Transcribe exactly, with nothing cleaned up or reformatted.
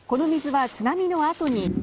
この水は津波の後に